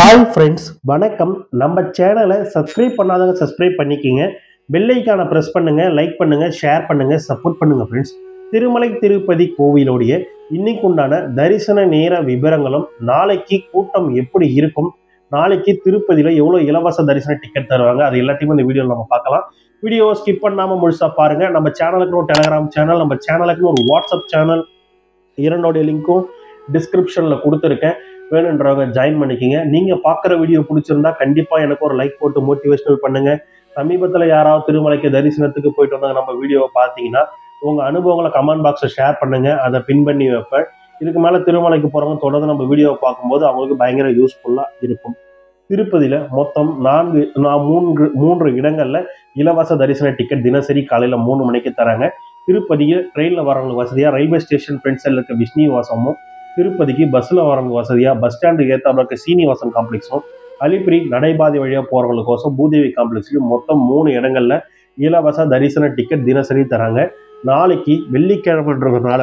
Hi friends, வணக்கம். நம்ம சேனலை சப்ஸ்கிரைப் பண்ணாதவங்க சப்ஸ்கிரைப் பண்ணிக்கிங்க. பெல் ஐகானை பிரஸ் பண்ணுங்க, லைக் பண்ணுங்க, ஷேர் பண்ணுங்க, சப்போர்ட் பண்ணுங்க ஃப்ரெண்ட்ஸ். திருமலை திருப்பதி கோவிலுடைய இன்னைக்கு உண்டான தரிசன நேர விவரங்களும், நாளைக்கு கூட்டம் எப்படி இருக்கும், நாளைக்கு திருப்பதியில எவ்வளவு இலவச தரிசன டிக்கெட் தருவாங்க, அது எல்லாத்தையும் இந்த வீடியோவில் நம்ம பார்க்கலாம். வீடியோவை ஸ்கிப் பண்ணாம முழுசா பாருங்க. நம்ம சேனலுக்கு ஒரு டெலிகிராம் சேனல், நம்ம சேனலுக்கு ஒரு வாட்ஸ்அப் சேனல், இரண்டோடைய லிங்க்கும் டிஸ்கிரிப்ஷன்ல கொடுத்துருக்கேன். வேணுன்றவங்க ஜாயின் பண்ணிக்கிங்க. நீங்க பார்க்குற வீடியோ பிடிச்சிருந்தா கண்டிப்பா எனக்கு ஒரு லைக் போட்டு மோட்டிவேஷனல் பண்ணுங்க. சமீபத்தில் யாராவது திருமலைக்கு தரிசனத்துக்கு போயிட்டு வந்தாங்க நம்ம வீடியோவை பார்த்தீங்கன்னா உங்க அனுபவங்களை கமெண்ட் பாக்ஸை ஷேர் பண்ணுங்க, அதை பின் பண்ணி வைப்பேன். இதுக்கு மேல திருமலைக்கு போறவங்க தொடர்ந்து நம்ம வீடியோவை பார்க்கும்போது அவங்களுக்கு பயங்கர யூஸ்ஃபுல்லா இருக்கும். திருப்பதியில மொத்தம் மூன்று இடங்கள்ல இலவச தரிசன டிக்கெட் தினசரி காலையில 3 மணிக்கு தராங்க. திருப்பதிக்கு ட்ரெயின்ல வரவங்களுக்கு வசதியா ரயில்வே ஸ்டேஷன் ஃப்ரண்ட் சைடில் இருக்க விஷ்ணுவாசமும், திருப்பதிக்கு பஸ்ல வரவங்க வசதியா பஸ் ஸ்டாண்டு ஏத்தாப்புல இருக்க சீனிவாசன் காம்ப்ளெக்ஸும், அலிப்பிரி நடைபாதை வழியா போறவங்களுக்கோசம் பூதேவி காம்ப்ளெக்ஸ்லயும் மொத்தம் 3 இடங்கள்ல இலவச தரிசன டிக்கெட் தினசரி தராங்க. நாளைக்கு வெள்ளிக்கிழமைன்றதுனால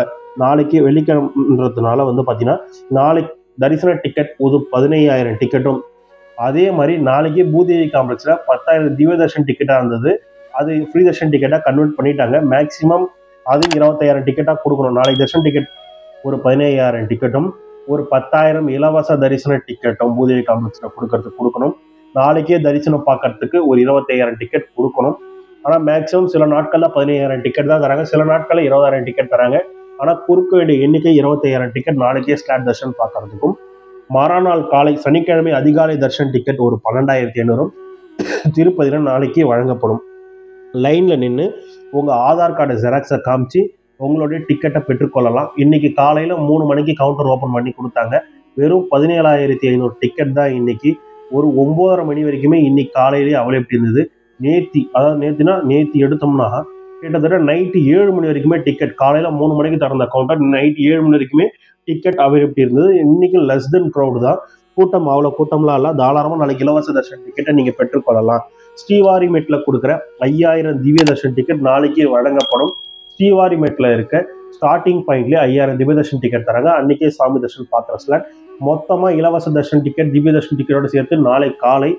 வந்து பாத்தீங்கன்னா நாளைக்கு தரிசன டிக்கெட் ஒரு 15,000 டிக்கெட்டும், அதே மாதிரி நாளைக்கு பூதேவி காம்ப்ளெக்ஸ்ல 10,000 திவ்ய தர்ஷன் டிக்கெட்டா இருந்தது, அது ஃப்ரீ தர்ஷன் டிக்கெட்டா கன்வெர்ட் பண்ணிட்டாங்க. மேக்சிமம் அது 20,000 டிக்கெட்டா கொடுக்கணும். நாளைக்கு தர்ஷன் டிக்கெட் ஒரு 15,000 டிக்கெட்டும், ஒரு 10,000 இலவச தரிசன டிக்கெட்டும் பூதேவி காம்ப்ளெக்ஸ்ல கொடுக்கணும். நாளைக்கே தரிசனம் பார்க்கறதுக்கு ஒரு 25,000 டிக்கெட் கொடுக்கணும். ஆனால் மேக்சிமம் சில நாட்களில் 15,000 டிக்கெட் தான் தராங்க, சில நாட்களில் 20,000 டிக்கெட் தராங்க. ஆனால் கொடுக்க வேண்டிய எண்ணிக்கை 25,000 டிக்கெட் நாளைக்கே ஸ்லாட் தர்ஷன் பார்க்கறதுக்கும். மறுநாள் காலை சனிக்கிழமை அதிகாலை தர்ஷன் டிக்கெட் ஒரு 12,500 திருப்பதியில் நாளைக்கு வழங்கப்படும். லைன்ல நின்று உங்க ஆதார் கார்டு ஜெராக்ஸை காமிச்சு உங்களுடைய டிக்கெட்டை பெற்றுக்கொள்ளலாம். இன்னைக்கு காலையில 3 மணிக்கு கவுண்டர் ஓபன் பண்ணி கொடுத்தாங்க. வெறும் 17,500 டிக்கெட் தான் இன்னைக்கு. ஒரு 9:30 மணி வரைக்குமே இன்னைக்கு காலையிலேயே அவைலபிலிட்டி இருந்தது. நேத்தி எடுத்தோம்னா கிட்டத்தட்ட நைட்டு 7 மணி வரைக்குமே டிக்கெட், காலையில 3 மணிக்கு திறந்த கவுண்டர் நைட்டு 7 மணி வரைக்குமே டிக்கெட் அவைலபிலிட்டி இருந்தது. இன்னைக்கு லெஸ் தென் க்ரௌடு தான், கூட்டம் அவ்வளோ கூட்டம்லாம் இல்லை. தாராளமாக நாளைக்கு இலவச தர்ஷன் டிக்கெட்டை நீங்கள் பெற்றுக்கொள்ளலாம். ஸ்ரீவாரிமேட்ல கொடுக்குற 5,000 திவ்ய தர்ஷன் டிக்கெட் நாளைக்கு வழங்கப்படும். ஸ்ரீவாரிமேட்ல இருக்க ஸ்டார்டிங் பாயிண்ட்லேயே 5,000 திவ்ய தர்ஷன் டிக்கெட் தராங்க. அன்னைக்கே சாமி தர்ஷன் பார்க்குற ஸ்லாட். மொத்தமாக இலவச தர்ஷன் டிக்கெட் திவ்ய தர்ஷன் டிக்கெட்டோட சேர்த்து நாளை காலை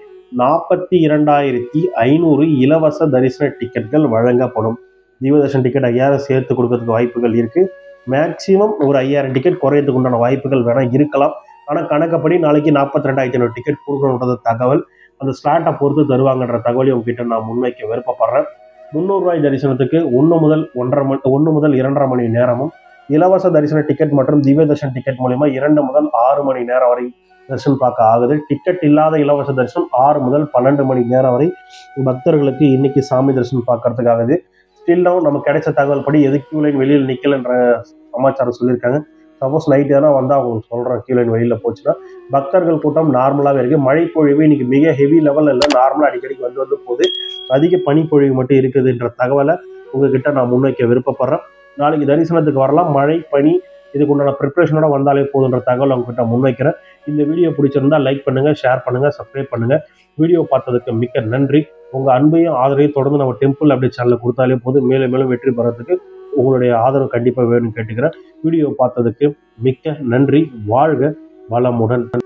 42,500 இலவச தரிசன டிக்கெட்கள் வழங்கப்படும். திவ்ய தர்ஷன் டிக்கெட் 5,000 சேர்த்து கொடுக்கறதுக்கு வாய்ப்புகள் இருக்கு. மேக்சிமம் ஒரு 5,000 டிக்கெட் குறையதுக்கு உண்டான வாய்ப்புகள் வேணா இருக்கலாம். ஆனால் கணக்கப்படி நாளைக்கு 42,500 டிக்கெட் கொடுக்கணுன்றது தகவல். அந்த ஸ்லாட்டை பொறுத்து தருவாங்கன்ற தகவலையும் உங்ககிட்ட நான் முன்வைக்க விருப்பப்படுறேன். 300 ரூபாய் தரிசனத்துக்கு 1 முதல் 2.5 மணி நேரமும், இலவச தரிசன டிக்கெட் மற்றும் திவ்ய தர்ஷன் டிக்கெட் மூலமா 2 முதல் 6 மணி நேரம் வரை தரிசனம் பார்க்க ஆகுது. டிக்கெட் இல்லாத இலவச தரிசனம் 6 முதல் 12 மணி நேரம் வரை பக்தர்களுக்கு இன்னைக்கு சாமி தரிசனம் பார்க்கறதுக்கு ஆகுது. ஸ்டில் டவுன் நம்ம கிடைச்ச தகவல் படி எது கியூ லைன் வெளியில் நிக்கலன்ற சமாச்சாரம் சொல்லியிருக்காங்க. சப்போஸ் நைட் எதனா வந்தால் அவங்களுக்கு சொல்கிறேன், கியூ லைன் வெளியில் போச்சுன்னா. பக்தர்கள் கூட்டம் நார்மலாகவே இருக்குது. மழை பொழிவு இன்னைக்கு மிக ஹெவி லெவலில் இல்லை, நார்மலாக அடிக்கடிக்கு வந்து போகுது. அதிக பனிப்பொழிவு மட்டும் இருக்குதுன்ற தகவலை உங்ககிட்ட நான் முன்வைக்க விருப்பப்படுறேன். நாளைக்கு தரிசனத்துக்கு வரலாம். மழை பனி இதுக்கு உண்டான ப்ரிப்ரேஷனோட வந்தாலே போதுன்ற தகவலை உங்ககிட்ட முன்வைக்கிறேன். இந்த வீடியோ பிடிச்சிருந்தா லைக் பண்ணுங்க, ஷேர் பண்ணுங்க, சப்ஸ்கிரைப் பண்ணுங்க. வீடியோ பார்த்ததுக்கு மிக்க நன்றி. உங்க அன்பையும் ஆதரவையும் தொடர்ந்து நம்ம டெம்பிள் அப்படி சேனலில் கொடுத்தாலே போதும். மேலும் மேலும் வெற்றி பெறதுக்கு உங்களுடைய ஆதரவு கண்டிப்பாக வேணும்னு கேட்டுக்கிறேன். வீடியோ பார்த்ததுக்கு மிக்க நன்றி. வாழ்க வளமுடன்.